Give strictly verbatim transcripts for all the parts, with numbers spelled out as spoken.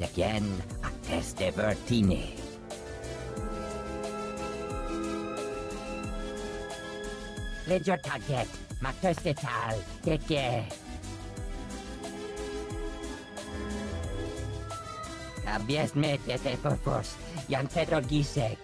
again a test Evertine. Ledger target, Materstetal, Teke. Abiesmet et Force, Yantetor Gisek.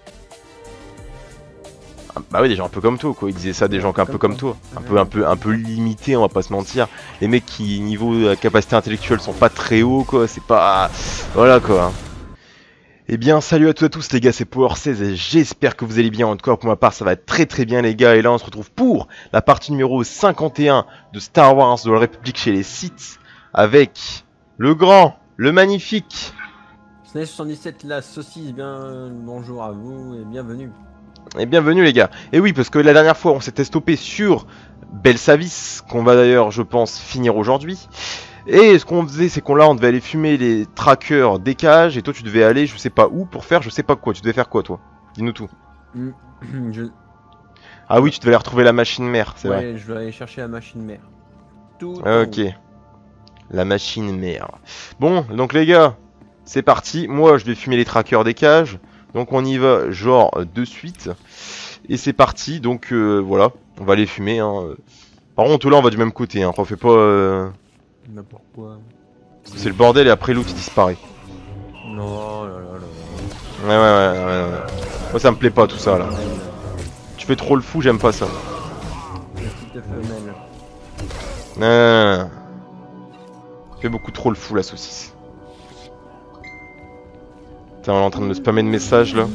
Bah oui, des gens un peu comme toi, quoi. Ils disaient ça, des gens un peu comme toi. Un peu, un peu, un peu limités, on va pas se mentir. Les mecs qui, niveau euh, capacité intellectuelle, sont pas très hauts, quoi. C'est pas... Voilà, quoi. Eh bien, salut à tous et à tous, les gars, c'est Power seize et j'espère que vous allez bien. En tout cas, pour ma part, ça va être très très bien, les gars. Et là, on se retrouve pour la partie numéro cinquante et un de Star Wars de la République chez les Sith. Avec le grand, le magnifique... Snail soixante-dix-sept, la saucisse, bien bonjour à vous et bienvenue. Et bienvenue les gars. Et oui, parce que la dernière fois on s'était stoppé sur Belsavis, qu'on va d'ailleurs je pense finir aujourd'hui. Et ce qu'on faisait c'est qu'on là on devait aller fumer les trackers des cages. Et toi tu devais aller je sais pas où pour faire je sais pas quoi. Tu devais faire quoi toi? Dis-nous tout. Mmh, je... Ah oui, tu devais aller retrouver la machine mère, c'est ouais, vrai. je vais aller chercher la machine mère. Tout Ok. La machine mère. Bon, donc les gars, c'est parti. Moi je vais fumer les trackers des cages. Donc on y va genre de suite. Et c'est parti, donc euh, voilà, on va les fumer. Hein. Par contre là on va du même côté, hein. Refais pas... Euh... Mais pourquoi? Parce que c'est le bordel et après l'autre il disparaît. Non, là là là. Ouais ouais ouais ouais ouais. Moi ça me plaît pas tout ça là. Tu fais trop le fou, j'aime pas ça. La petite femelle. Non, non, non, non. Tu fais beaucoup trop le fou la saucisse. Putain, on est en train de me spammer de messages là.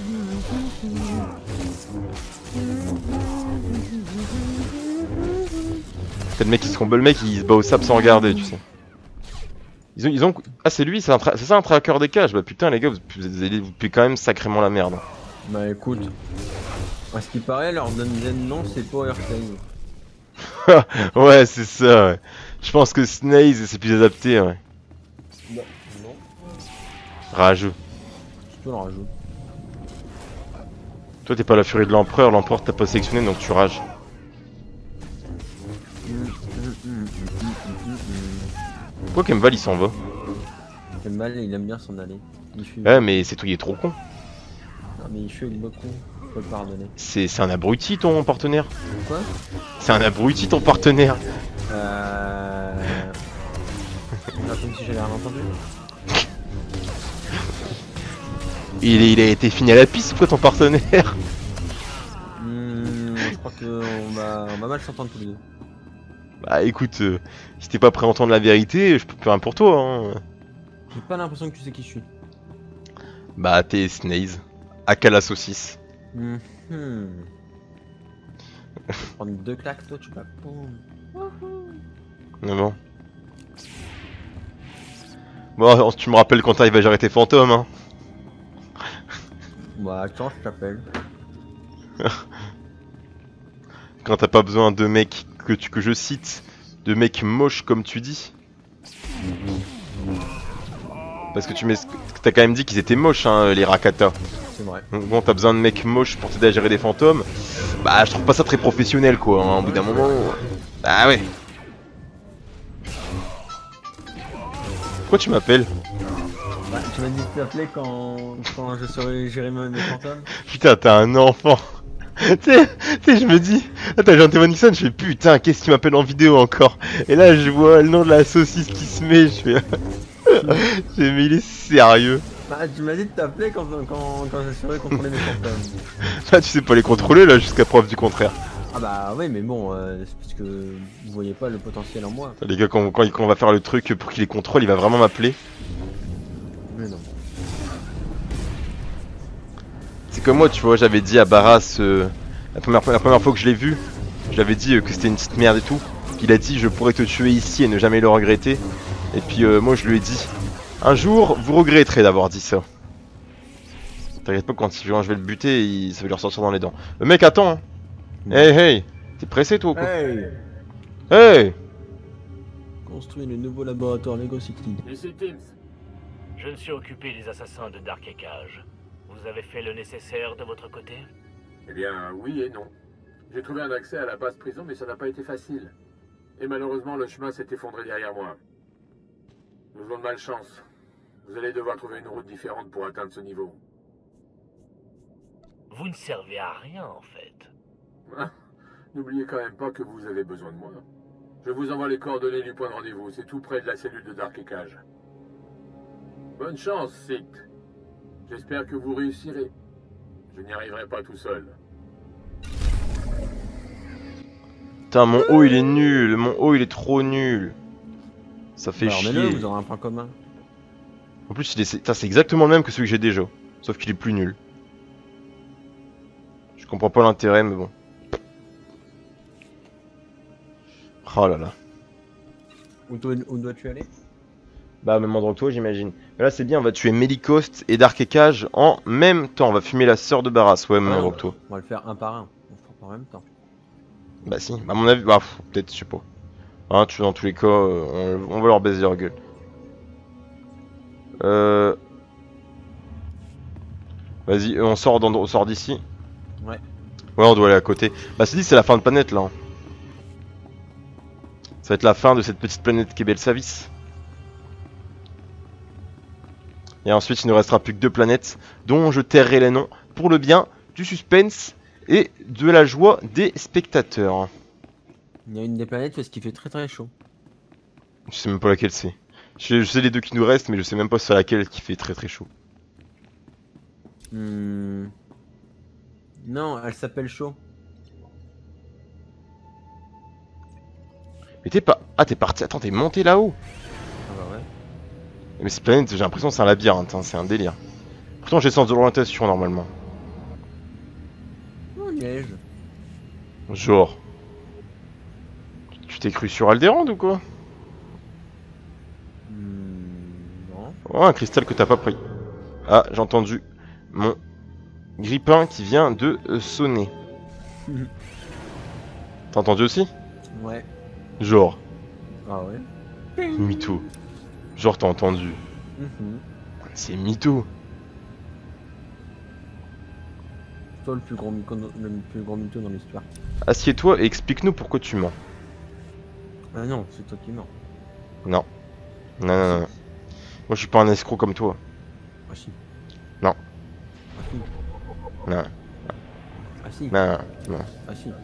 C'est le mec qui se combat, le mec il se bat au sable sans regarder, tu sais. Ils ont, ils ont... Ah c'est lui, c'est tra... ça un tracker des cages. Bah putain les gars, vous, vous, vous puez quand même sacrément la merde. Bah écoute, à ce qui paraît, leur deuxième nom c'est Power seize. Ouais c'est ça, ouais. Je pense que Snaze c'est plus adapté, ouais. Bah, non. Rageux. Tu peux le rajouter. Toi t'es pas la furie de l'empereur, l'empereur t'as pas sélectionné donc tu rages. Pourquoi Kemval il s'en va? Kemval il aime bien s'en aller. Il fuit. Ouais mais c'est toi il est trop con. Non mais il fuit avec beaucoup, faut le pardonner. C'est un abruti ton partenaire. Quoi? C'est un abruti ton partenaire. Euh... Pas comme si j'avais rien entendu. Il, il a été fini à la piste ou quoi ton partenaire? Mmh, je crois qu'on va, on va mal s'entendre tous les deux. Bah écoute, euh, si t'es pas prêt à entendre la vérité, je peux plus rien pour toi hein. J'ai pas l'impression que tu sais qui je suis. Bah t'es Snaze, aka la saucisse. Mmh. Je vais prendre deux claques toi tu vas prendre. Mais bon. Bon, tu me rappelles quand t'arrives à gérer tes fantômes hein. Bah attends, je t'appelle. Quand t'as pas besoin de mecs que, tu, que je cite, de mecs moches comme tu dis. Parce que tu mets, t'as quand même dit qu'ils étaient moches hein, les Rakata. C'est vrai. Donc bon, t'as besoin de mecs moches pour t'aider à gérer des fantômes. Bah je trouve pas ça très professionnel quoi, hein, au bout d'un moment. Bah ouais. Pourquoi tu m'appelles? Bah tu m'as dit de t'appeler quand, quand je saurais gérer mes fantômes. Putain, t'as un enfant. Tu sais, je me dis, attends, j'ai un téléphone Nixon, je fais putain, qu'est-ce qui m'appelle en vidéo encore? Et là, je vois le nom de la saucisse qui se met, je fais. J'ai mais il est sérieux. Bah tu m'as dit de t'appeler quand, quand, quand je saurais contrôler mes fantômes. Là, tu sais pas les contrôler, là, jusqu'à preuve du contraire. Ah bah oui, mais bon, euh, c'est parce que vous voyez pas le potentiel en moi. Les gars, quand, quand, quand on va faire le truc pour qu'il les contrôle, il va vraiment m'appeler. Mais non. C'est comme moi, tu vois, j'avais dit à Barras, euh, la, première, la première fois que je l'ai vu, j'avais dit euh, que c'était une petite merde et tout. Il a dit, je pourrais te tuer ici et ne jamais le regretter. Et puis euh, moi, je lui ai dit, un jour, vous regretterez d'avoir dit ça. T'inquiète pas, quand il je vais le buter, il... ça va lui ressortir dans les dents. Le mec, attends hein. Hey, hey, t'es pressé toi ou quoi? Hey! Hey! Construis le nouveau laboratoire Lego City. Monsieur Timms, je me suis occupé des assassins de Dark Ecage. Vous avez fait le nécessaire de votre côté? Eh bien, oui et non. J'ai trouvé un accès à la base prison, mais ça n'a pas été facile. Et malheureusement, le chemin s'est effondré derrière moi. Nous avons de malchance. Vous allez devoir trouver une route différente pour atteindre ce niveau. Vous ne servez à rien, en fait. Ah, n'oubliez quand même pas que vous avez besoin de moi. Je vous envoie les coordonnées du point de rendez-vous. C'est tout près de la cellule de Dark Cage. Bonne chance, Sith. J'espère que vous réussirez. Je n'y arriverai pas tout seul. Putain, mon haut il est nul, mon haut il est trop nul. Ça fait Alors, chier. mais vous aurez un point commun. En plus, il est... putain, c'est exactement le même que celui que j'ai déjà. Sauf qu'il est plus nul. Je comprends pas l'intérêt, mais bon. Oh là là. Où, dois- où dois-tu aller? Bah, même endroit que toi, j'imagine. Mais là, c'est bien, on va tuer Melicost et Dark Cage en même temps. On va fumer la sœur de Barras, ouais, même Ah, endroit que toi. On va le faire un par un. On le fera pas en même temps. Bah, si, bah, à mon avis, bah, pff, peut-être, je sais pas. Hein, tu, dans tous les cas, euh, on, on va leur baiser leur gueule. Euh. Vas-y, on sort dans- on sort d'ici. Ouais. Ouais, on doit aller à côté. Bah, c'est dit, c'est la fin de planète là. hein. Ça va être la fin de cette petite planète qui est Belsavis. Et ensuite, il ne restera plus que deux planètes dont je tairai les noms pour le bien du suspense et de la joie des spectateurs. Il y a une des planètes parce qu'il fait très très chaud. Je sais même pas laquelle c'est. Je, je sais les deux qui nous restent, mais je sais même pas sur laquelle qui fait très très chaud. Hmm. Non, elle s'appelle chaud. Mais t'es pas... Ah, t'es parti... Attends, t'es monté là-haut. Ah bah ouais. Mais cette planète, j'ai l'impression que c'est un labyrinthe, hein, c'est un délire. Pourtant, j'ai le sens de l'orientation normalement. Oh, neige. Genre... Tu t'es cru sur Alderaan ou quoi? Hmm. Non. Oh, un cristal que t'as pas pris. Ah, j'ai entendu mon grippin qui vient de euh, sonner. T'as entendu aussi? Ouais. Genre, Ah ouais. mytho. Genre, t'as entendu. Mhm. C'est mytho. Toi le plus grand mytho, le plus grand mytho dans l'histoire. Assieds-toi et explique-nous pourquoi tu mens. Ah non, c'est toi qui mens. Non. Non, non, non. non. Moi, je suis pas un escroc comme toi. Ah si. Non. Ah si. Non, Ah si. non, non. Ah si.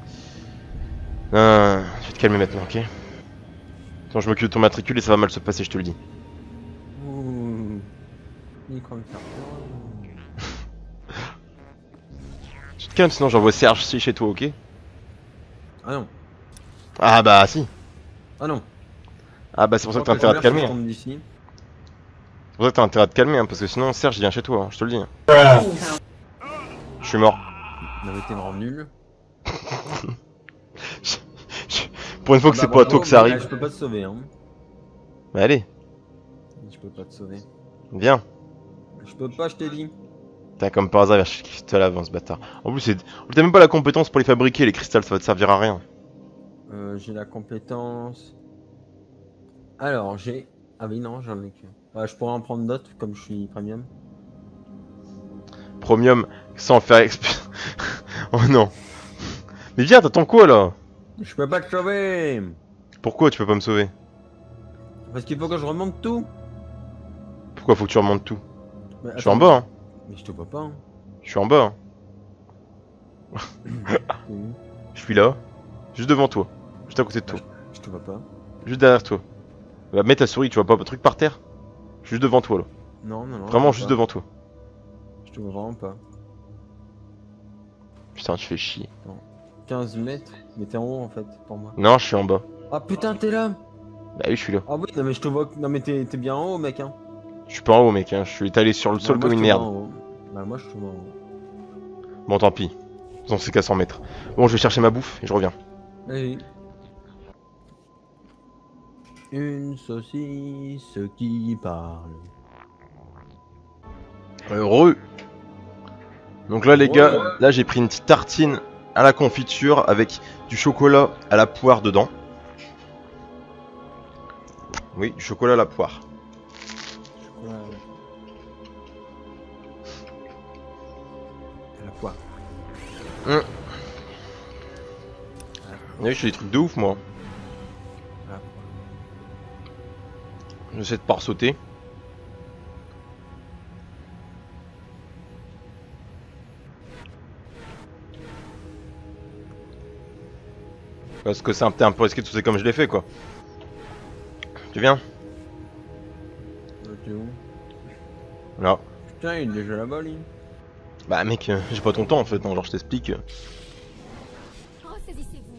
Non, je vais te calmer maintenant, ok? Sinon, je m'occupe de ton matricule et ça va mal se passer, je te le dis. Ouh. Il croit me faire peur. Tu te calmes, sinon j'envoie Serge si chez toi, ok? Ah non. Ah bah si. Ah non. Ah bah c'est pour ça que t'as intérêt à te calmer. hein. Tombe d'ici. C'est pour ça que t'as intérêt à te calmer, hein, parce que sinon Serge il vient chez toi, hein, je te le dis. hein. Je suis mort. La vérité me rend nul. Pour une fois que c'est pas à toi que ça Là, je arrive. peux pas te sauver hein. Mais allez, Je peux pas te sauver. viens. Je peux pas, je t'ai dit. T'as comme par hasard vers chez cristal avant ce bâtard. En plus, c'est- t'as même pas la compétence pour les fabriquer, les cristals, ça va te servir à rien. Euh, j'ai la compétence. Alors, j'ai. Ah oui, non, j'en ai que. Ouais, je pourrais en prendre d'autres comme je suis premium. Premium, sans faire exp... Oh non. Mais viens, t'attends quoi là? Je peux pas te sauver. Pourquoi tu peux pas me sauver? Parce qu'il faut que je remonte tout. Pourquoi faut que tu remontes tout? Mais Je suis en attends, bas, hein. Mais je te vois pas. Hein. Je suis en bas, hein. T'es où? Je suis là, juste devant toi, juste à côté de toi, Je te vois pas. juste derrière toi. Bah, mets ta souris, tu vois pas un truc par terre? Juste devant toi là, Non, non, non. vraiment je te juste vois pas. devant toi. Je te vois vraiment pas. Putain, tu fais chier. quinze mètres. Mais t'es en haut en fait, pour moi. Non, je suis en bas. Ah putain, t'es là. Bah oui, je suis là. Ah oui, non, mais je te vois. Non, mais t'es t'es bien en haut, mec. Hein. Je suis pas en haut, mec, hein. Je suis étalé sur le sol Bah, moi, comme je une te vois merde. en haut. Bah, moi, je te vois en haut. Bon, tant pis. On c'est qu'à cent mètres. Bon, je vais chercher ma bouffe et je reviens. Allez. Une saucisse qui parle. Heureux. Donc là, les gars, là j'ai pris une petite tartine à la confiture avec du chocolat à la poire dedans. Oui, du chocolat à la poire. Chocolat. À la poire. Hum. Oui, je fais des trucs de ouf, moi. À la poire. J'essaie de pas sauter. Parce que c'est un, un peu risqué de sauter comme je l'ai fait quoi. Tu viens? Euh, T'es où? Là. Putain, il est déjà là-bas, lui. Bah mec, euh, j'ai pas ton temps en fait, non, genre je t'explique. Ressaisissez-vous.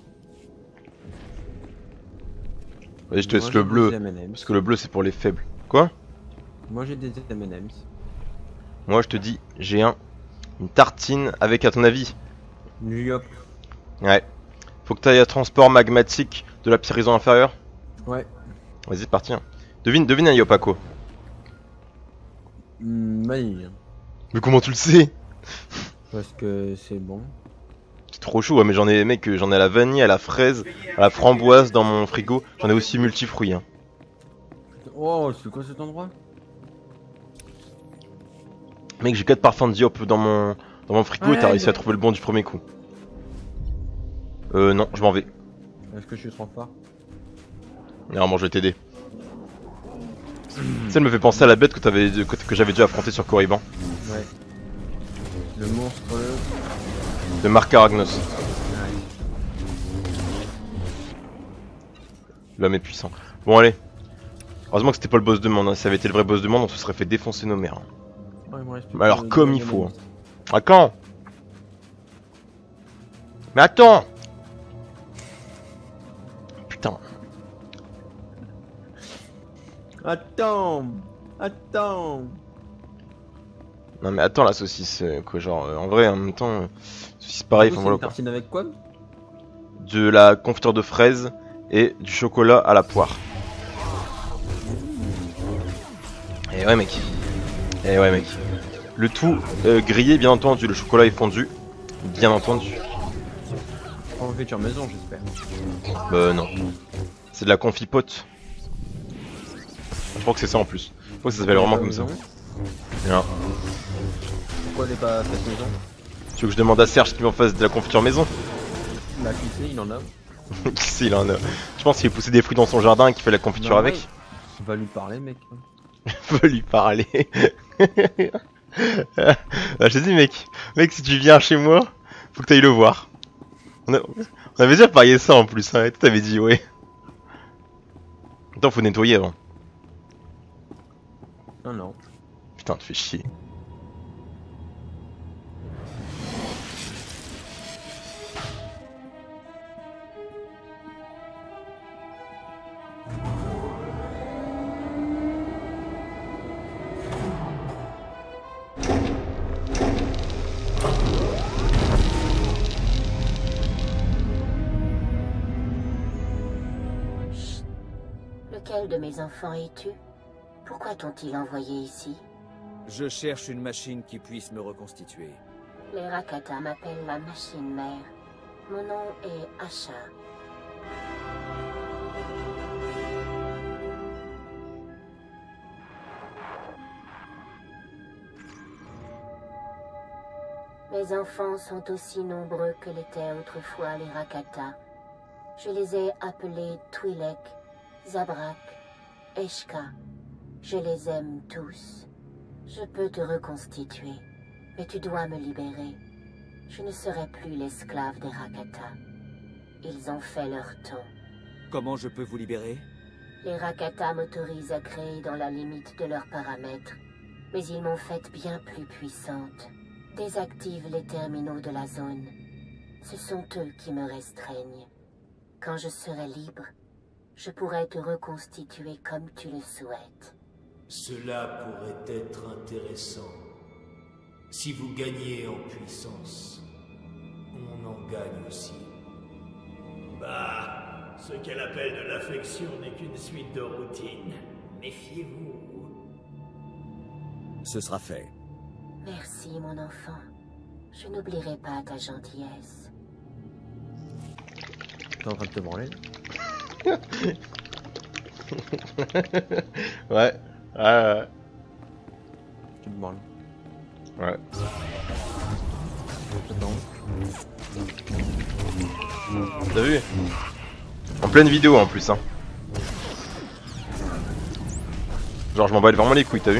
Vas-y, je te Moi, laisse le j'ai bleu. des M and M's. Parce que le bleu c'est pour les faibles. Quoi? Moi j'ai des M and M's. Moi je te dis, j'ai un. Une tartine avec à ton avis. Yop. Ouais. Faut que t'ailles à transport magmatique de la prison inférieure. Ouais. Vas-y, c'est parti. Hein. Devine, devine un Yopako. Mmh, vanille. Mais comment tu le sais? Parce que c'est bon. C'est trop chaud, ouais, mais j'en ai, mec, j'en ai à la vanille, à la fraise, à la framboise dans mon frigo. J'en ai aussi multifruits. Hein. Oh, c'est quoi cet endroit? Mec, j'ai quatre parfums de Diop dans mon, dans mon frigo Ouais, et t'as réussi ouais. à trouver le bon du premier coup. Euh, non, je m'en vais. Est-ce que je suis trop fort? Non, bon, je vais t'aider. Tu sais, elle me fait penser à la bête que, t'avais, que, que j'avais dû affronter sur Korriban. Ouais. Le monstre. De Marc Aragnos. L'homme est puissant. Bon, allez. Heureusement que c'était pas le boss de monde. Hein. Si ça avait été le vrai boss de monde, on se serait fait défoncer nos mères. Ouais, il me reste plus Mais alors, que comme deux il M and faut. M's. Hein. À quand? Mais attends! Putain. Attends! Attends! Non mais attends la saucisse, euh, quoi, genre, euh, en vrai, en même temps, euh, saucisse pareil, Du coup, enfin c'est voilà une quoi. tartine avec quoi? De la confiture de fraises et du chocolat à la poire. Et ouais mec. Et ouais mec. Le tout euh, grillé bien entendu, le chocolat est fondu. Bien entendu. Confiture maison, j'espère. Euh non. C'est de la confipote. Je crois que c'est ça en plus. Je crois que ça s'appelle vraiment comme ça. Maison. Non. Pourquoi elle est pas faite maison? Tu veux que je demande à Serge qu'il m'en fasse de la confiture maison? Bah, qui sait, il en a. Qui sait, il en a. Je pense qu'il a poussé des fruits dans son jardin et qu'il fait la confiture Non, avec. ouais. On va lui parler, mec. Faut lui parler. Ah, je te dis mec, mec si tu viens chez moi, faut que t'ailles le voir. On, a... on avait déjà parié ça en plus, hein, et toi t'avais dit ouais. Attends, faut nettoyer avant. Non, non. Putain, tu fais chier. Lequel de mes enfants es-tu? Pourquoi t'ont-ils envoyé ici? Je cherche une machine qui puisse me reconstituer. Les Rakata m'appellent la machine mère. Mon nom est Asha. Mes enfants sont aussi nombreux que l'étaient autrefois les Rakata. Je les ai appelés Twi'lek, Zabrak, Eshka. Je les aime tous. Je peux te reconstituer, mais tu dois me libérer. Je ne serai plus l'esclave des Rakata. Ils ont fait leur temps. Comment je peux vous libérer? Les Rakata m'autorisent à créer dans la limite de leurs paramètres, mais ils m'ont faite bien plus puissante. Désactive les terminaux de la zone. Ce sont eux qui me restreignent. Quand je serai libre, je pourrai te reconstituer comme tu le souhaites. Cela pourrait être intéressant. Si vous gagnez en puissance, on en gagne aussi. Bah, ce qu'elle appelle de l'affection n'est qu'une suite de routines. Méfiez-vous. Ce sera fait. Merci, mon enfant. Je n'oublierai pas ta gentillesse. T'es en train de te branler? Ouais. Ouais, ouais. Tu te branles. Ouais. Attends. T'as vu? En pleine vidéo en plus, hein. Genre, je m'en bats vraiment les couilles, t'as vu?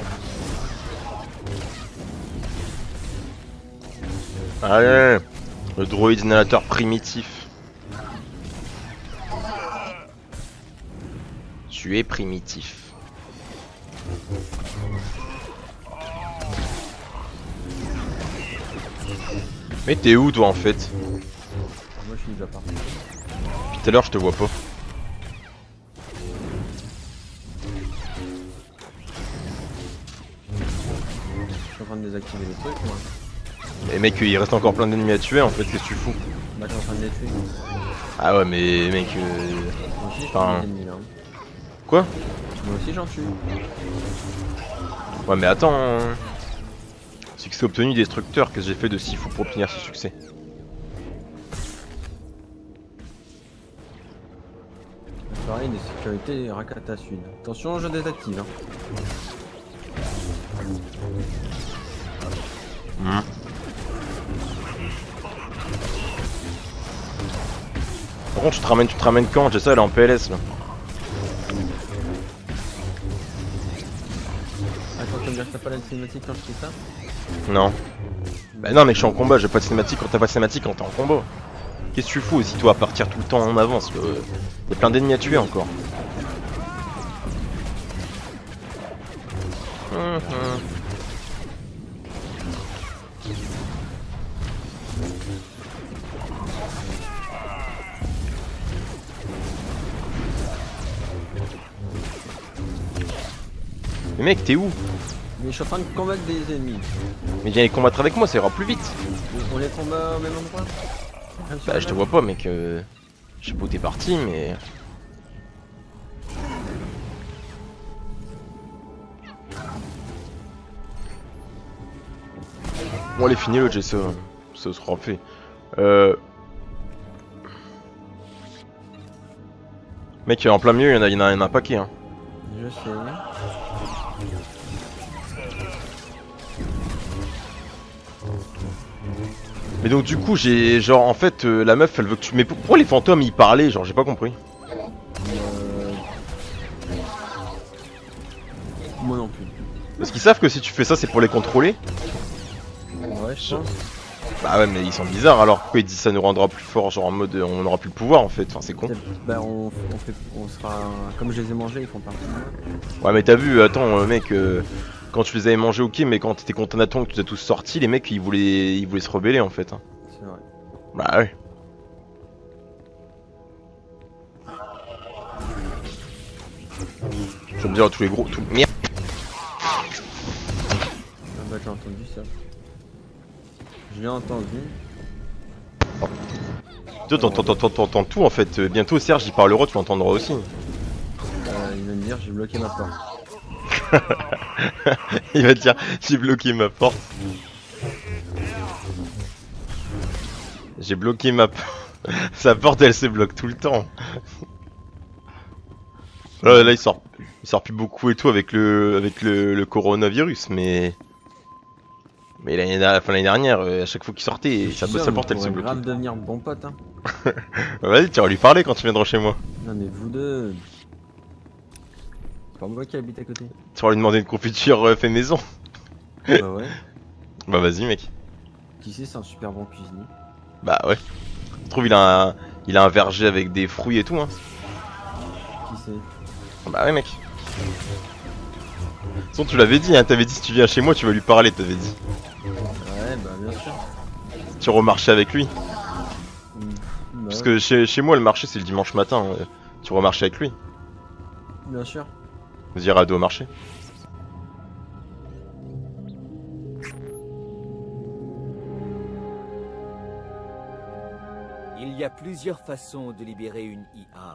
Allez. Le droïde inhalateur primitif. Tu es primitif. Mais t'es où toi en fait? Moi je suis déjà parti. Depuis tout à l'heure je te vois pas. Je suis en train de désactiver les trucs moi. Et mec, il reste encore plein d'ennemis à tuer en fait, qu'est-ce que tu fous? Bah je suis en train de les tuer. Ah ouais mais mec euh... Moi aussi je enfin... tue des ennemis là. Quoi? Moi aussi j'en tue. Ouais mais attends hein. Succès obtenu destructeur, qu'est-ce que j'ai fait de si fou pour obtenir ce succès? Pareil, de sécurité Rakata Sud. Attention, je désactive. Hein. Mmh. Par contre, tu te ramènes, tu te ramènes quand? J'ai ça, elle est en P L S là. Attends, tu veux me dire que t'as pas la cinématique quand je fais ça? Non. Bah non, mais je suis en combat, j'ai pas de cinématique quand t'as pas de cinématique quand t'es en combat. Qu'est-ce que tu fous aussi, toi, à partir tout le temps en avance? Euh, y a plein d'ennemis à tuer encore. Mmh, mmh. Mais mec, t'es où? Mais je suis en train de combattre des ennemis. Mais viens les combattre avec moi, ça ira plus vite. On les combat au même endroit? Bah je te vois pas mec, euh... je sais pas où t'es parti mais... Bon allez finis le j'ai ça, ça sera fait. Euh... Mec en plein milieu il y en a, il y en a, il y en a un paquet hein. Je sais. Mais donc du coup j'ai genre en fait euh, la meuf elle veut que tu... Mais pourquoi les fantômes ils parlaient genre j'ai pas compris. Euh... Moi non plus. Parce qu'ils savent que si tu fais ça c'est pour les contrôler. Ouais je pense. Bah ouais mais ils sont bizarres alors pourquoi ils disent ça nous rendra plus fort genre en mode on aura plus le pouvoir en fait, enfin c'est con. Bah on, on, fait, on sera... Comme je les ai mangés ils font partie. Ouais mais t'as vu, attends euh, mec, euh, quand tu les avais mangés ok mais quand t'étais contre Naton que tu les as tous sortis les mecs ils voulaient ils voulaient se rebeller en fait. Hein. C'est vrai. Bah ouais. Je vais me dire à tous les gros... Tout... Merde. Ah bah j'ai entendu ça. Je l'ai entendu. Toi t'entends tout en fait, bientôt Serge il parlera, tu l'entendras aussi. Euh, il va me dire j'ai bloqué ma porte. Il va te dire j'ai bloqué ma porte. J'ai bloqué ma porte. Sa porte elle se bloque tout le temps. Là, là il sort il sort plus beaucoup et tout avec le avec le, le coronavirus mais mais l'année enfin, dernière à chaque fois qu'il sortait sa, sa porte elle se bloquait. grave devenir bon pote hein. Vas-y tu vas lui parler quand tu viendras chez moi. Non mais vous deux. C'est pas moi qui habite à côté. Tu vas lui demander une confiture euh, fait maison. Bah ouais. Bah vas-y mec. Qui sait c'est un super bon cuisinier. Bah ouais. Je trouve il a un il a un verger avec des fruits et tout hein. Qui sait? Bah ouais mec. De toute façon tu l'avais dit hein, t'avais dit si tu viens chez moi tu vas lui parler, t'avais dit. Ouais bah bien sûr. Tu remarchais avec lui. Mmh. Bah, Parce que chez, chez moi le marché c'est le dimanche matin, euh, tu remarches avec lui. bien sûr. Vous irez à dos au marché. Il y a plusieurs façons de libérer une I A.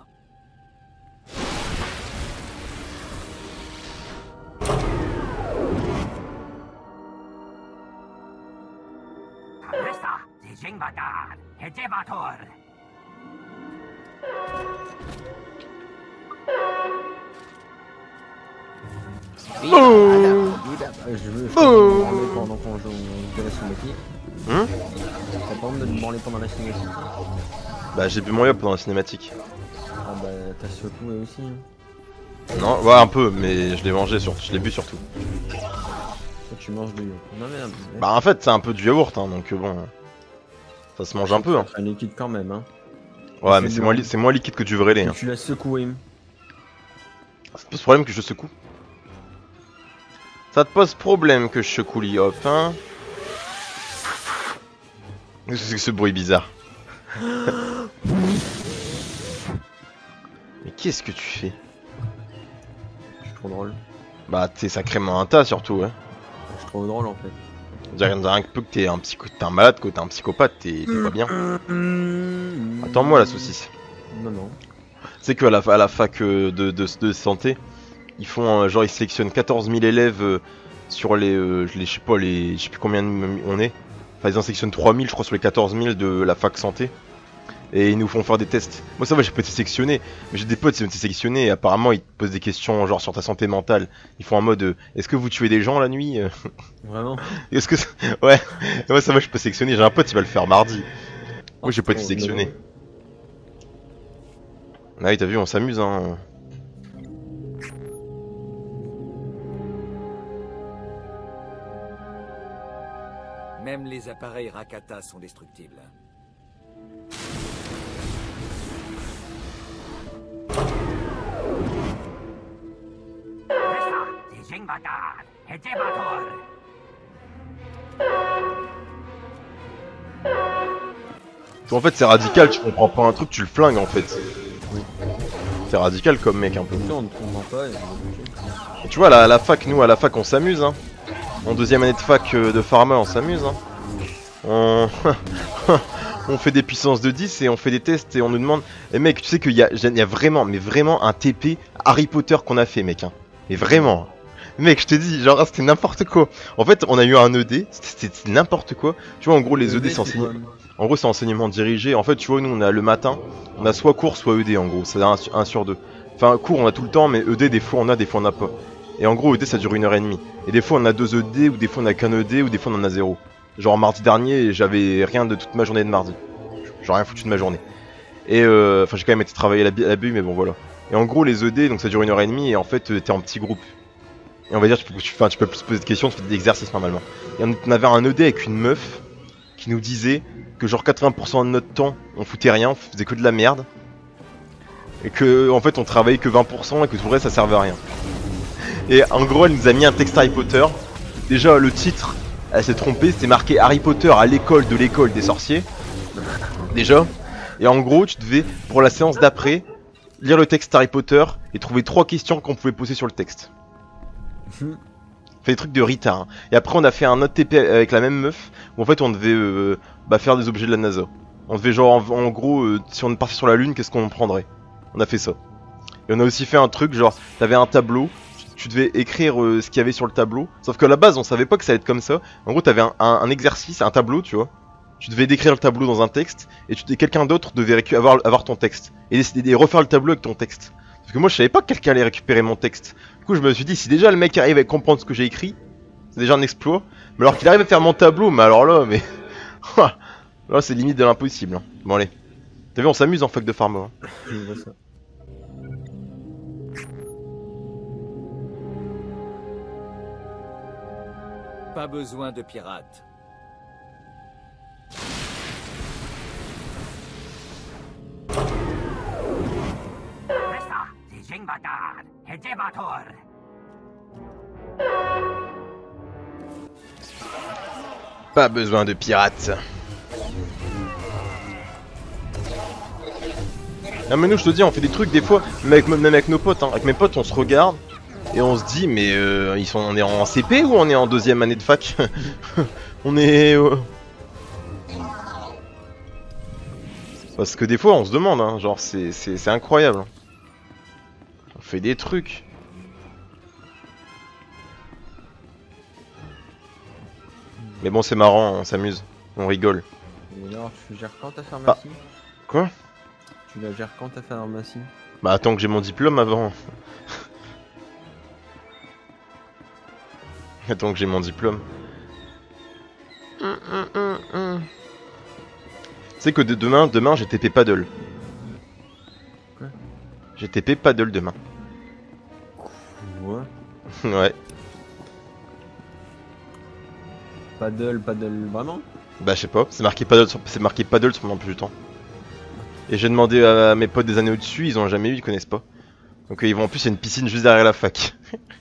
Oh Euh, je veux, je peux me branler pendant qu'on joue de la cinématique. Hum T'as pas honte de me branler pendant la cinématique? Bah j'ai bu mon yop pendant la cinématique. Ah bah t'as secoué aussi. Hein. Non, ouais un peu, mais je l'ai mangé surtout, je l'ai bu surtout. Toi tu manges du yaourt. Non mais, non, mais... Bah en fait c'est un peu du yaourt hein, donc bon. Ça se mange un peu, hein. C'est un liquide quand même, hein. Ouais, mais c'est moins, li c'est moins liquide que du vrai lait. Hein. Tu laisses secouer. Ça te pose problème que je secoue. Ça te pose problème que je secoue l'I O P, hein. Qu'est-ce que c'est que ce bruit bizarre? Mais qu'est-ce que tu fais? Je suis trop drôle. Bah, t'es sacrément un tas surtout, ouais. Je suis trop drôle en fait. On dirait, on dirait un peu que t'es un, psycho... un malade, que t'es un psychopathe, t'es pas bien. Attends-moi la saucisse. Non, non. C'est qu'à la, à la fac euh, de, de, de santé, ils font euh, genre ils sélectionnent quatorze mille élèves euh, sur les, euh, les, je sais pas, les, je sais plus combien on est. Enfin ils en sélectionnent trois mille je crois sur les quatorze mille de la fac santé. Et ils nous font faire des tests. Moi ça va, j'ai pas été sélectionné, mais j'ai des potes qui ont été sélectionnés et apparemment ils te posent des questions genre sur ta santé mentale. Ils font en mode euh, est-ce que vous tuez des gens la nuit? Vraiment? Est-ce que ça... ouais, moi ça va, je suis pas sélectionné, j'ai un pote qui va le faire mardi. Moi j'ai pas été Oh, sélectionné. non. Ah oui, t'as vu, on s'amuse hein. Même les appareils Rakata sont destructibles. En fait c'est radical, tu comprends pas un truc, tu le flingues en fait. Oui. C'est radical comme mec un peu. On ne comprend pas. Et... Et tu vois, à la fac, nous à la fac on s'amuse hein. En deuxième année de fac euh, de pharma on s'amuse hein. On... on fait des puissances de dix et on fait des tests et on nous demande... Et mec, tu sais qu'il y a, il y a vraiment, mais vraiment un T P Harry Potter qu'on a fait mec hein. Mais vraiment. Mec, je te dis, genre c'était n'importe quoi. En fait, on a eu un E D, c'était n'importe quoi. Tu vois, en gros, les E D c'est enseigné... En gros, c'est enseignement dirigé. En fait, tu vois, nous on a le matin, on a soit cours, soit E D en gros. C'est un, un sur deux. Enfin, cours on a tout le temps, mais E D des fois on a, des fois on a pas. Et en gros, E D ça dure une heure et demie. Et des fois on a deux E D, ou des fois on a qu'un E D, ou des fois on en a zéro. Genre mardi dernier, j'avais rien de toute ma journée de mardi. Genre rien foutu de ma journée. Et euh, enfin, j'ai quand même été travailler à la, à la B U, mais bon voilà. Et en gros, les E D, donc ça dure une heure et demie, et en fait, t'es en petit groupe. Et on va dire, tu peux, tu, enfin, tu peux plus poser de questions, tu fais des exercices normalement. Et on avait un E D avec une meuf qui nous disait que genre quatre-vingts pour cent de notre temps, on foutait rien, on faisait que de la merde. Et que en fait on travaillait que vingt pour cent et que tout le reste ça servait à rien. Et en gros elle nous a mis un texte Harry Potter. Déjà le titre, elle s'est trompée, c'était marqué Harry Potter à l'école de l'école des sorciers. Déjà. Et en gros tu devais, pour la séance d'après, lire le texte Harry Potter et trouver trois questions qu'on pouvait poser sur le texte. Fait des trucs de retard. Hein. Et après on a fait un autre T P avec la même meuf où en fait on devait euh, bah, faire des objets de la NASA. On devait genre en, en gros euh, si on partait sur la lune qu'est-ce qu'on prendrait. On a fait ça. Et on a aussi fait un truc genre t'avais un tableau, tu devais écrire euh, ce qu'il y avait sur le tableau. Sauf qu'à la base on savait pas que ça allait être comme ça. En gros t'avais un, un, un exercice, un tableau tu vois. Tu devais décrire le tableau dans un texte et, tu, et quelqu'un d'autre devait avoir, avoir ton texte. Et, et refaire le tableau avec ton texte. Parce que moi je savais pas que quelqu'un allait récupérer mon texte. Du coup je me suis dit si déjà le mec arrive à comprendre ce que j'ai écrit, c'est déjà un exploit. Mais alors qu'il arrive à faire mon tableau, mais alors là, mais... là c'est limite de l'impossible. Hein. Bon allez. T'as vu on s'amuse en fac de pharma. Hein. Je vois ça. Pas besoin de pirates. Pas besoin de pirates. Ah mais nous je te dis on fait des trucs des fois, même avec, même avec nos potes, hein. Avec mes potes on se regarde et on se dit mais euh, ils sont, on est en C P ou on est en deuxième année de fac? On est... Euh... Parce que des fois on se demande, hein, genre c'est incroyable. On fait des trucs. Mais bon c'est marrant, on s'amuse, on rigole. Et alors tu gères quand ta pharmacie? Ah. Quoi? Tu la gères quand ta pharmacie? Bah attends que j'ai mon diplôme avant. Attends que j'ai mon diplôme. Hum, hum, hum, hum. Tu sais que de demain, demain j'ai T P paddle. Quoi? J'ai T P paddle demain. Ouais. Ouais. Paddle, paddle, vraiment? Bah je sais pas, c'est marqué paddle sur, c'est marqué paddle sur mon emploi du temps. Et j'ai demandé à mes potes des années au-dessus, ils ont jamais eu, ils connaissent pas. Donc euh, ils vont en plus, il y a une piscine juste derrière la fac.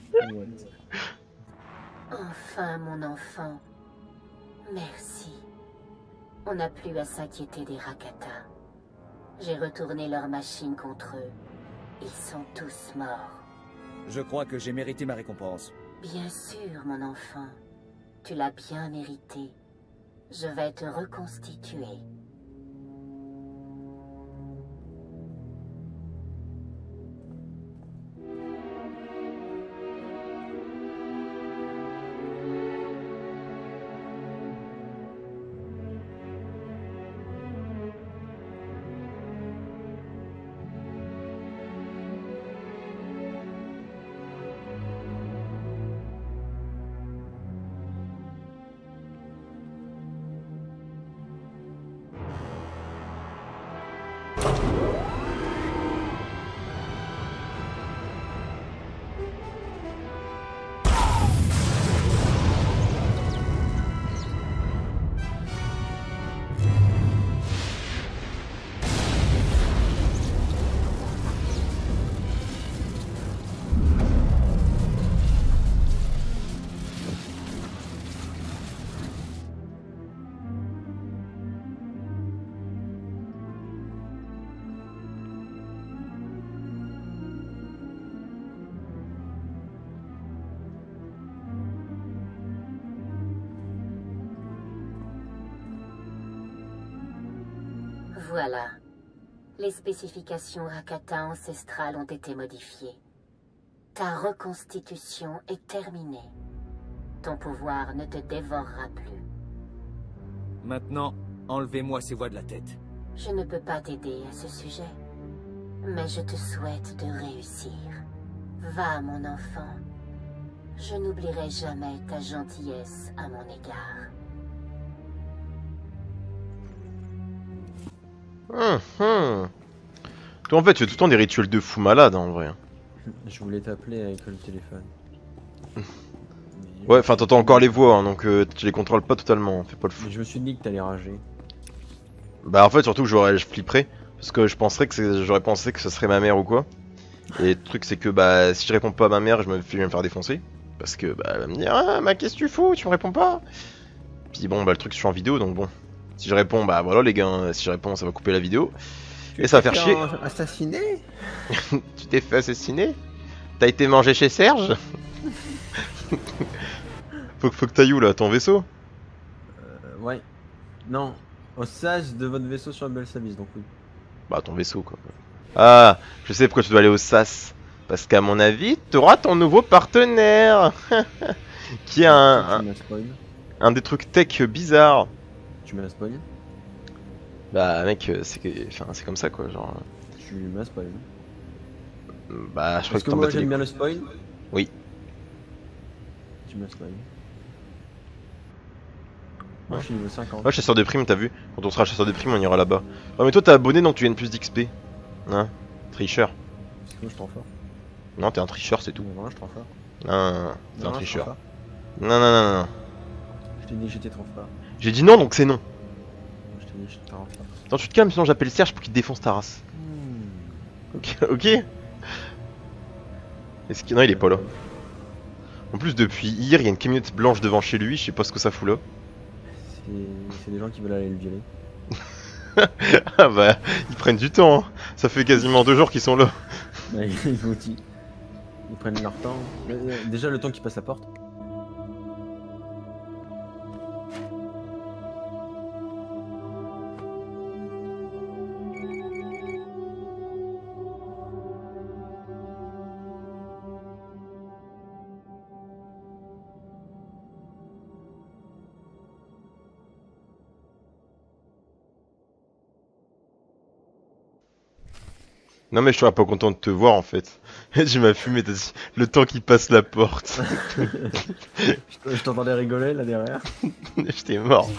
Enfin, mon enfant. Merci. On n'a plus à s'inquiéter des Rakata. J'ai retourné leur machine contre eux. Ils sont tous morts. Je crois que j'ai mérité ma récompense. Bien sûr, mon enfant. Tu l'as bien mérité. Je vais te reconstituer. Voilà. Les spécifications Rakata ancestrales ont été modifiées. Ta reconstitution est terminée. Ton pouvoir ne te dévorera plus. Maintenant, enlevez-moi ces voix de la tête. Je ne peux pas t'aider à ce sujet. Mais je te souhaite de réussir. Va, mon enfant. Je n'oublierai jamais ta gentillesse à mon égard. Hum, hum. Toi en fait tu fais tout le temps des rituels de fou malade hein, en vrai. Je voulais t'appeler avec le téléphone. Ouais, enfin t'entends encore les voix hein, donc euh, tu les contrôles pas totalement, fais pas le fou. Mais je me suis dit que t'allais rager. Bah en fait surtout que j'aurais, je flipperais parce que je penserais que j'aurais pensé que ce serait ma mère ou quoi. Et le truc c'est que bah si je réponds pas à ma mère je me, je vais me faire défoncer. Parce que bah elle va me dire ah mais qu'est-ce que tu fous, tu me réponds pas. Puis bon bah le truc je suis en vidéo donc bon. Si je réponds, bah voilà les gars, si je réponds ça va couper la vidéo. Tu et ça va faire chier. Assassiné. Tu t'es fait assassiner. T'as été mangé chez Serge. faut, faut que t'ailles où là, ton vaisseau? Euh, ouais. Non, au sas de votre vaisseau sur Belsavis donc oui. Bah ton vaisseau quoi. Ah, je sais pourquoi tu dois aller au sas. Parce qu'à mon avis, t'auras ton nouveau partenaire. Qui est un, un, un des trucs tech bizarres. Tu m'as spoil? Bah mec, c'est enfin, c'est comme ça quoi, genre... Tu m'as spoil. Bah je crois que, que moi j'aime bien le spoil. Oui. Tu m'as spoil. Moi je suis niveau cinquante. Ouais, chasseur de primes, t'as vu? Quand on sera chasseur de primes, on ira là-bas. Oh mais toi t'es abonné donc tu gagnes plus d'X P. Hein? Tricheur. Parce que moi je suis trop fort. Non, t'es un tricheur, c'est tout. Non, non, je suis trop fort. Non, non, non, t'es un non, tricheur. Non, non, non, non, non. Je t'ai dit que j'étais trop fort. J'ai dit non, donc c'est non. Je t'ai dit que j'étais trop fort. Attends, tu te calmes, sinon j'appelle Serge pour qu'il te défonce ta race. Hmm. Ok, ok. Est-ce qu'il... Non, il est pas là. En plus, depuis hier, il y a une camionnette blanche devant chez lui, je sais pas ce que ça fout là. C'est des gens qui veulent aller le violer. Ah bah, ils prennent du temps, hein. Ça fait quasiment deux jours qu'ils sont là. Bah, ils, ils, ils prennent leur temps. Déjà, le temps qu'ils passent la porte. Non mais je serais pas content de te voir en fait. J'ai ma fumée, t'as dit le temps qu'il passe la porte. Je t'entendais rigoler là derrière. J'étais mort.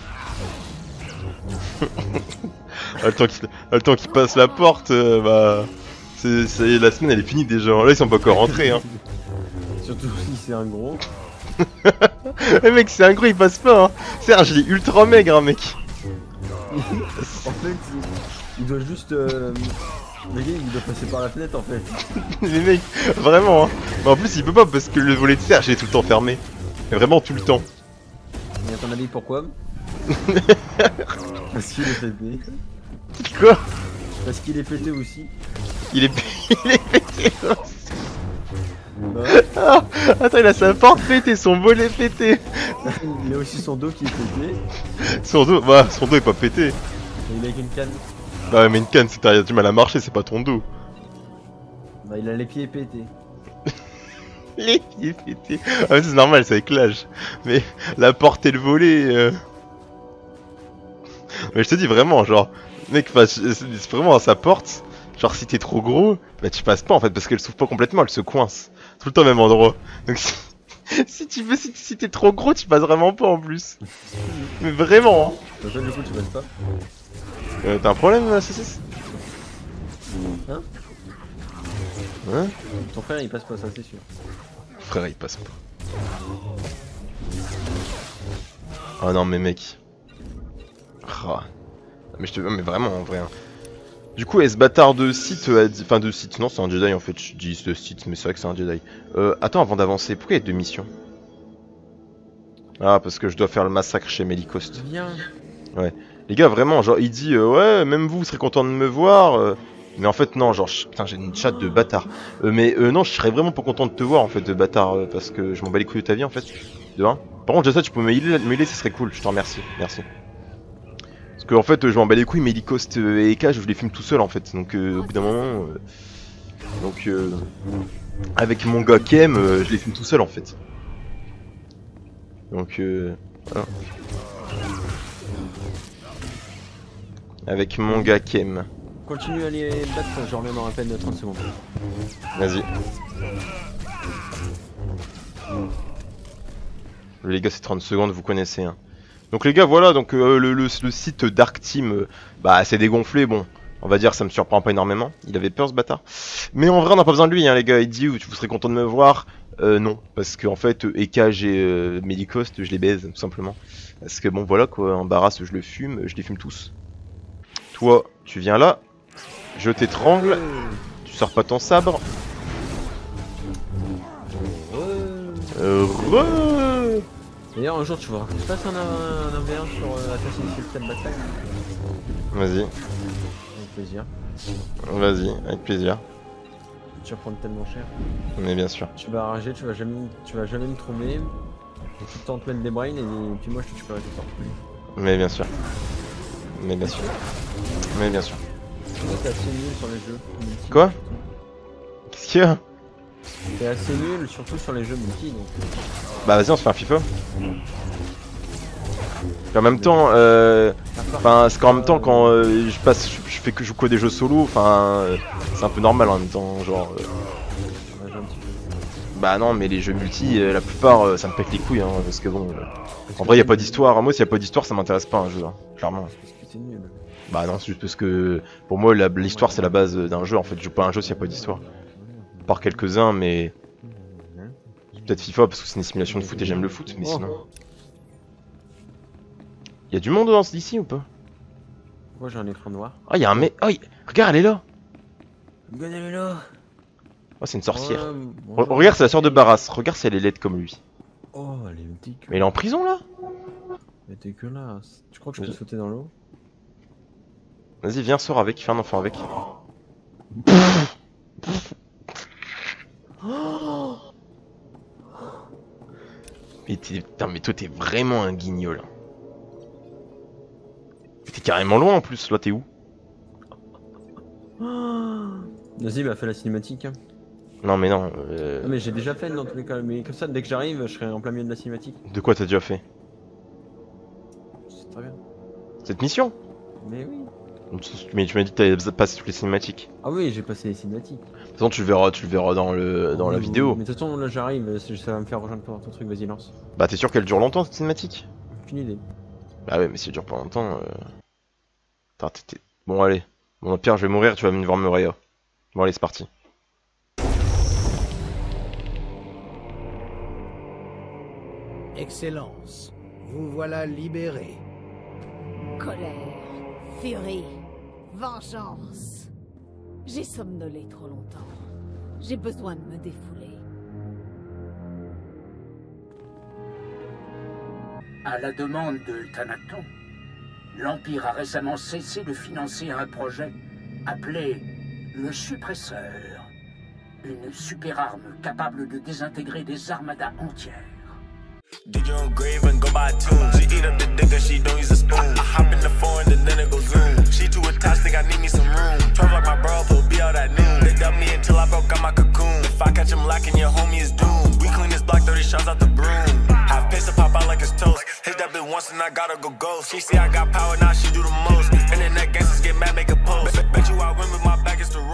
Le temps qu'il le temps qu'il passe la porte, euh, bah c'est la semaine elle est finie déjà. Là ils sont pas encore rentrés hein. Surtout si c'est un gros. Eh mec, c'est un gros, il passe pas, hein. Serge, il est ultra maigre, hein, mec. En fait, il, il doit juste... Euh... Le gars, il doit passer par la fenêtre, en fait. Les mecs, vraiment, hein. Mais en plus, il peut pas parce que le volet de Serge, il est tout le temps fermé. Mais vraiment, tout le temps. Et à ton avis, pourquoi? Parce qu'il est pété. Quoi? Parce qu'il est pété aussi. Il est, il est pété aussi. Ouais. Ah, attends, il a sa porte pétée, son volet pété. Il a aussi son dos qui est pété. Son dos, bah, son dos est pas pété. Et il a qu'une canne. Bah, mais une canne, c'est que t'as du mal à marcher, c'est pas ton dos. Bah, il a les pieds pétés. Les pieds pétés. Ah, mais c'est normal, c'est avec l'âge. Mais la porte et le volet. Euh... Mais je te dis vraiment, genre, mec, c'est vraiment à sa porte. Genre, si t'es trop gros, bah tu passes pas en fait, parce qu'elle s'ouvre pas complètement, elle se coince. Tout le temps au même endroit. Donc, si, si tu veux, si, si t'es trop gros, tu passes vraiment pas en plus. Mais vraiment, hein. Bah, toi, du coup, tu passes pas. Euh, T'as un problème, la saucisse? Hein? Hein? Ton frère, il passe pas, ça, c'est sûr. Frère, il passe pas. Oh non, mais mec. Ah. Mais je te... Mais vraiment, en vrai. Hein. Du coup, est-ce bâtard de Sith a dit... Enfin, de Sith, non, c'est un Jedi en fait. Je dis de Sith, mais c'est vrai que c'est un Jedi. Euh, attends, avant d'avancer, pourquoi il y a deux missions? Ah, parce que je dois faire le massacre chez Mélicoste. Viens. Ouais. Les gars, vraiment, genre, il dit, euh, ouais, même vous, vous serez content de me voir. Euh... Mais en fait, non, genre, je... putain, j'ai une chatte de bâtard. Euh, mais euh, non, je serais vraiment pas content de te voir, en fait, de bâtard, euh, parce que je m'en bats les couilles de ta vie, en fait. De un. Par contre, déjà ça, tu peux me healer, me healer, ce serait cool, je te remercie. Merci. Parce que, en fait, euh, je m'en bats les couilles, Mélicoste et Eka, je les fume tout seul, en fait. Donc, euh, au bout d'un moment. Euh... Donc, euh... avec mon gars Kem, euh, je les fume tout seul, en fait. Donc, euh. Voilà. Avec mon gars Kem. Continue à les battre, je reviens dans à peine trente secondes. Vas-y. Les gars, c'est trente secondes, vous connaissez. Hein. Donc les gars, voilà, donc euh, le, le, le site Dark Team, euh, bah c'est dégonflé, bon. On va dire ça me surprend pas énormément. Il avait peur ce bâtard. Mais en vrai, on n'a pas besoin de lui, hein, les gars. Il dit, vous serez content de me voir. Euh, non, parce qu'en fait, Ekage et euh, Mélicoste, je les baise, tout simplement. Parce que bon, voilà quoi, embarrasse, je le fume, je les fume tous. Toi, tu viens là. Je t'étrangle, tu sors pas ton sabre. Heureux. D'ailleurs, un jour, tu vois, je passe un, un, un V un sur euh, Assassin's Creed quatre Bataille. Vas-y. Avec plaisir. Vas-y, avec plaisir. Tu vas prendre tellement cher. Mais bien sûr. Tu vas rager, tu vas jamais, tu vas jamais me trouver. Tout le temps te mettre des brains et puis moi je te tuerai tout le temps. Mais bien sûr. Mais bien sûr. Mais bien sûr. T'es assez nul sur les jeux. Multi, quoi? Qu'est-ce qu'il y a? T'es assez nul surtout sur les jeux multi donc. Bah vas-y on se fait un FIFA. Et en même temps, euh... enfin c'est qu'en même temps quand euh, je passe, je, je fais que je joue que des jeux solo, enfin euh, c'est un peu normal en même temps, genre. Euh... Bah non mais les jeux multi, euh, la plupart euh, ça me pète les couilles hein, parce que bon. Euh... En vrai y a pas d'histoire, moi s'il y a pas d'histoire ça m'intéresse pas un jeu, hein, clairement. Parce que t'es nul. Bah non, c'est juste parce que pour moi l'histoire c'est la base d'un jeu en fait, je joue pas à un jeu s'il y a pas d'histoire. Par quelques-uns mais peut-être FIFA parce que c'est une simulation de foot et j'aime le foot mais sinon. Y'a du monde dans ce d'ici ou pas? Moi j'ai un écran noir. Oh y'a un mec, oh y... regarde elle est là. Regarde elle est là. Oh c'est une sorcière. Ouais, bonjour. Regarde c'est la sœur de Barras, regarde si elle est laide comme lui. Oh elle est dégueulasse. Mais elle est en prison là? Elle est dégueulasse. Tu crois que je peux sauter dans l'eau? Vas-y viens sors avec, fais un enfant avec. Mais t'es... Putain mais toi t'es vraiment un guignol. T'es carrément loin en plus, là t'es où? Vas-y bah fais la cinématique. Non mais non. Euh... Non mais j'ai déjà fait dans tous les cas, mais comme ça dès que j'arrive je serai en plein milieu de la cinématique. De quoi t'as déjà fait? C'est très bien. Cette mission? Mais oui. Mais tu m'as dit que t'avais passé toutes les cinématiques. Ah oui j'ai passé les cinématiques. De toute façon tu le verras, tu le verras dans, le, dans oui, la oui, vidéo. Mais de toute façon là j'arrive, ça va me faire rejoindre ton, ton truc, vas-y lance. Bah t'es sûr qu'elle dure longtemps cette cinématique? Aucune idée. Bah ouais mais si elle dure pas longtemps... Euh... Attends, t'es... Bon allez. Bon au pire je vais mourir, tu vas venir voir Moria. Bon allez c'est parti. Excellence, vous voilà libéré. Colère, furie, vengeance. J'ai somnolé trop longtemps. J'ai besoin de me défouler. À la demande de Thanaton, l'Empire a récemment cessé de financer un projet appelé le Suppresseur. Une super arme capable de désintégrer des armadas entières. Dig your own grave and go by a tune. She eat up the dick and she don't use a spoon. I, I hop in the foreign and then it goes zoom. She too attached, think I need me some room. twelve like my bro, will be out at noon. They dubbed me until I broke out my cocoon. If I catch him lacking, your homie is doomed. We clean this block, thirty shots out the broom. Half piss to pop out like it's toast. Hit that bitch once and I gotta go ghost. She see I got power, now she do the most. Internet gangsters get mad, make a post. Bet, bet you I win with my back is the